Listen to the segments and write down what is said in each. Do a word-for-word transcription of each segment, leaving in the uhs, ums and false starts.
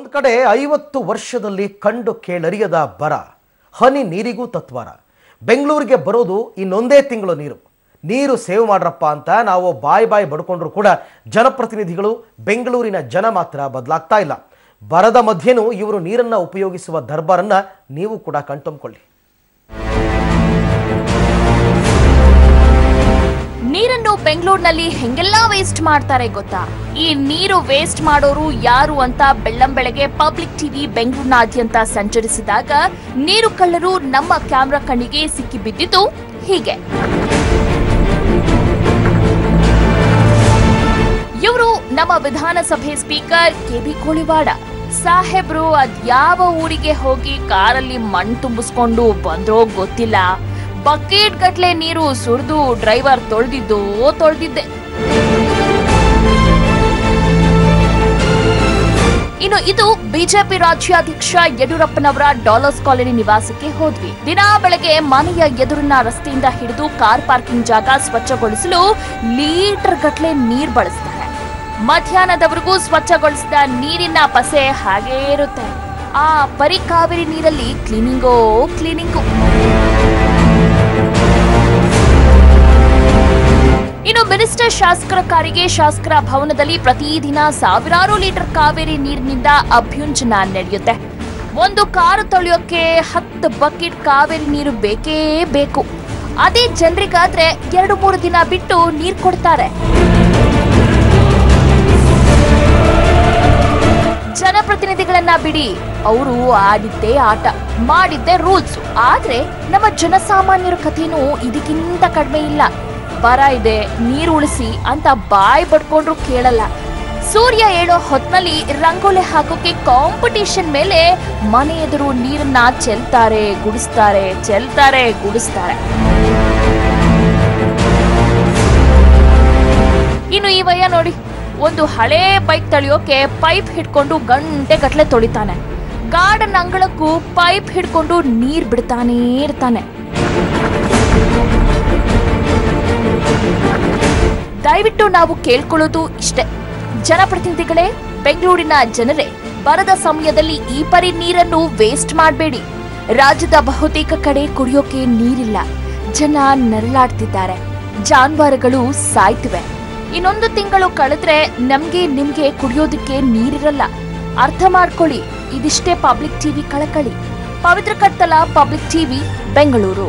ಒಂದು ಕಡೆ ಐವತ್ತು ವರ್ಷದಲ್ಲಿ ಕಂಡು ಕೇಳರಿಯದ ಬರ, ಹನಿ ನೀರಿಗೂ ತತ್ವಾರ. ಬೆಂಗಳೂರಿಗೆ ಬರೋದು ಇನ್ನೊಂದೇ ತಿಂಗಳು ನೀರು ನೀರು ಸೇವ್ ಮಾಡ್ರಪ್ಪ ಅಂತ ನಾವು ಬಾಯ್ ಬಾಯ್ ಬಡ್ಕೊಂಡ್ರು ಕೂಡ ಜನಪ್ರತಿನಿಧಿಗಳು, ಬೆಂಗಳೂರಿನ ಜನ ಮಾತ್ರ ಬದಲಾಗ್ತಾ ಇಲ್ಲ. ಬರದ ಮಧ್ಯೆನೂ ಇವರು ನೀರನ್ನು ಉಪಯೋಗಿಸುವ ದರ್ಬಾರನ್ನ ನೀವು ಕೂಡ ಕಣ್ತುಂಬಿಕೊಳ್ಳಿ. ನೀರನ್ನು ಬೆಂಗಳೂರಿನಲ್ಲಿ ಹೆಂಗೆಲ್ಲ ವೇಸ್ಟ್ ಮಾಡ್ತಾರೆ ಗೊತ್ತಾ? ಈ ನೀರು ವೇಸ್ಟ್ ಮಾಡೋರು ಯಾರು ಅಂತ ಬೆಳ್ಳಂಬೆಳಗ್ಗೆ ಪಬ್ಲಿಕ್ ಟಿವಿ ಬೆಂಗಳೂರಿನಾದ್ಯಂತ ಸಂಚರಿಸಿದಾಗ ನೀರು ಕಳ್ಳರು ನಮ್ಮ ಕ್ಯಾಮೆರಾ ಕಣ್ಣಿಗೆ ಸಿಕ್ಕಿ ಬಿದ್ದಿದ್ದು ಹೀಗೆ. ಇವರು ನಮ್ಮ ವಿಧಾನಸಭೆ ಸ್ಪೀಕರ್ ಕೆ ಬಿ ಕೋಳಿವಾಡ ಸಾಹೇಬ್ರು. ಅದ್ಯಾವ ಊರಿಗೆ ಹೋಗಿ ಕಾರಲ್ಲಿ ಮಣ್ಣು ತುಂಬಿಸ್ಕೊಂಡು ಬಂದ್ರೋ ಗೊತ್ತಿಲ್ಲ, ಬಕೆಟ್ ಗಟ್ಲೆ ನೀರು ಸುರಿದು ಡ್ರೈವರ್ ತೊಳೆದಿದ್ದು ತೊಳೆದಿದ್ದೆ. ಇನ್ನು ಇದು ಬಿಜೆಪಿ ರಾಜ್ಯಾಧ್ಯಕ್ಷ ಯಡಿಯೂರಪ್ಪನವರ ಡಾಲರ್ಸ್ ಕಾಲೋನಿ ನಿವಾಸಕ್ಕೆ ಹೋದ್ವಿ. ದಿನಾ ಬೆಳಗ್ಗೆ ಮನೆಯ ಎದುರಿನ ರಸ್ತೆಯಿಂದ ಹಿಡಿದು ಕಾರ್ ಪಾರ್ಕಿಂಗ್ ಜಾಗ ಸ್ವಚ್ಛಗೊಳಿಸಲು ಲೀಟರ್ ಗಟ್ಲೆ ನೀರ್ ಬಳಸ್ತಾರೆ. ಮಧ್ಯಾಹ್ನದವರೆಗೂ ಸ್ವಚ್ಛಗೊಳಿಸಿದ ನೀರಿನ ಪಸೆ ಹಾಗೇ ಇರುತ್ತೆ. ಆ ಬರೀ ಕಾವೇರಿ ನೀರಲ್ಲಿ ಕ್ಲೀನಿಂಗೋ ಕ್ಲೀನಿಂಗು. ಇನ್ನು ಮಿನಿಸ್ಟರ್ ಶಾಸಕರ ಕಾರಿಗೆ ಶಾಸಕರ ಭವನದಲ್ಲಿ ಪ್ರತಿದಿನ ಸಾವಿರಾರು ಲೀಟರ್ ಕಾವೇರಿ ನೀರಿನಿಂದ ಅಭ್ಯುಂಜನ ನಡೆಯುತ್ತೆ. ಒಂದು ಕಾರು ತೊಳೆಯೋಕೆ ಹತ್ತು ಬಕೆಟ್ ಕಾವೇರಿ ನೀರು ಬೇಕೇ ಬೇಕು. ಅದೇ ಜನರಿಗಾದ್ರೆ ಎರಡು ಮೂರು ದಿನ ಬಿಟ್ಟು ನೀರು ಕೊಡ್ತಾರೆ. ಜನಪ್ರತಿನಿಧಿಗಳನ್ನ ಬಿಡಿ, ಅವರು ಆಡಿದ್ದೇ ಆಟ, ಮಾಡಿದ್ದೇ ರೂಲ್ಸ್. ಆದ್ರೆ ನಮ್ಮ ಜನಸಾಮಾನ್ಯರ ಕಥೆನೂ ಇದಕ್ಕಿಂತ ಕಡಿಮೆ ಇಲ್ಲ. ಬರ ಇದೆ, ನೀರು ಉಳಿಸಿ ಅಂತ ಬಾಯ್ ಬಡ್ಕೊಂಡ್ರು ಕೇಳಲ್ಲ. ಸೂರ್ಯ ಏಳೋ ಹೊತ್ನಲ್ಲಿ ರಂಗೋಲಿ ಹಾಕೋಕೆ ಕಾಂಪಿಟಿಷನ್ ಮೇಲೆ ಮನೆ ಎದುರು ನೀರನ್ನ ಚೆಲ್ತಾರೆ ಗುಡಿಸ್ತಾರೆ ಚೆಲ್ತಾರೆ ಗುಡಿಸ್ತಾರೆ. ಇನ್ನು ಈ ವಯ್ಯ ನೋಡಿ, ಒಂದು ಹಳೇ ಬೈಕ್ ತಳಿಯೋಕೆ ಪೈಪ್ ಹಿಡ್ಕೊಂಡು ಗಂಟೆ ಗಟ್ಲೆ ತೊಳಿತಾನೆ. ಗಾರ್ಡನ್ ಅಂಗಳಕ್ಕೂ ಪೈಪ್ ಹಿಡ್ಕೊಂಡು ನೀರ್ ಬಿಡ್ತಾನೇ ಇರ್ತಾನೆ. ದಯವಿಟ್ಟು ನಾವು ಕೇಳ್ಕೊಳ್ಳೋದು ಇಷ್ಟೇ, ಜನಪ್ರತಿನಿಧಿಗಳೇ, ಬೆಂಗಳೂರಿನ ಜನರೇ, ಬರದ ಸಮಯದಲ್ಲಿ ಈ ಪರಿ ನೀರನ್ನು ವೇಸ್ಟ್ ಮಾಡಬೇಡಿ. ರಾಜ್ಯದ ಬಹುತೇಕ ಕಡೆ ಕುಡಿಯೋಕೆ ನೀರಿಲ್ಲ, ಜನ ನರಳಾಡ್ತಿದ್ದಾರೆ, ಜಾನುವಾರುಗಳು ಸಾಯ್ತಿವೆ. ಇನ್ನೊಂದು ತಿಂಗಳು ಕಳೆದ್ರೆ ನಮ್ಗೆ ನಿಮ್ಗೆ ಕುಡಿಯೋದಕ್ಕೆ ನೀರಿರಲ್ಲ. ಅರ್ಥ ಮಾಡ್ಕೊಳ್ಳಿ. ಇದಿಷ್ಟೇ ಪಬ್ಲಿಕ್ ಟಿವಿ ಕಳಕಳಿ. Pavitra Kattala, public TV, Bengaluru.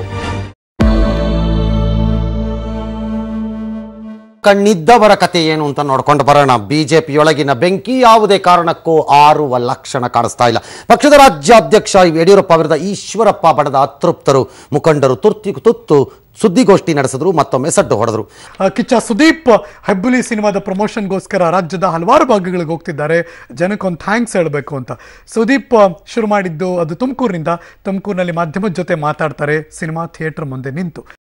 ಕಣ್ಣಿದ್ದವರ ಕತೆ ಏನು ಅಂತ ನೋಡ್ಕೊಂಡು ಬರೋಣ. ಬಿಜೆಪಿಯೊಳಗಿನ ಬೆಂಕಿ ಯಾವುದೇ ಕಾರಣಕ್ಕೂ ಆರುವ ಲಕ್ಷಣ ಕಾಣಿಸ್ತಾ ಇಲ್ಲ. ಪಕ್ಷದ ರಾಜ್ಯಾಧ್ಯಕ್ಷ ಯಡಿಯೂರಪ್ಪ ವಿರುದ್ಧ ಈಶ್ವರಪ್ಪ ಬಣದ ಅತೃಪ್ತರು ಮುಖಂಡರು ತುರ್ತಿ ತುತ್ತು ಸುದ್ದಿಗೋಷ್ಠಿ ನಡೆಸಿದ್ರು, ಮತ್ತೊಮ್ಮೆ ಸಡ್ಡು ಹೊಡೆದ್ರು. ಕಿಚ್ಚ ಸುದೀಪ್ ಹೆಬ್ಬುಲಿ ಸಿನಿಮಾದ ಪ್ರಮೋಷನ್ಗೋಸ್ಕರ ರಾಜ್ಯದ ಹಲವಾರು ಭಾಗಗಳಿಗೆ ಹೋಗ್ತಿದ್ದಾರೆ. ಜನಕ್ಕೊಂದು ಥ್ಯಾಂಕ್ಸ್ ಹೇಳಬೇಕು ಅಂತ. ಸುದೀಪ್ ಶುರು ಮಾಡಿದ್ದು ಅದು ತುಮಕೂರಿನಿಂದ. ತುಮಕೂರಿನಲ್ಲಿ ಮಾಧ್ಯಮದ ಜೊತೆ ಮಾತಾಡ್ತಾರೆ, ಸಿನಿಮಾ ಥಿಯೇಟರ್ ಮುಂದೆ ನಿಂತು.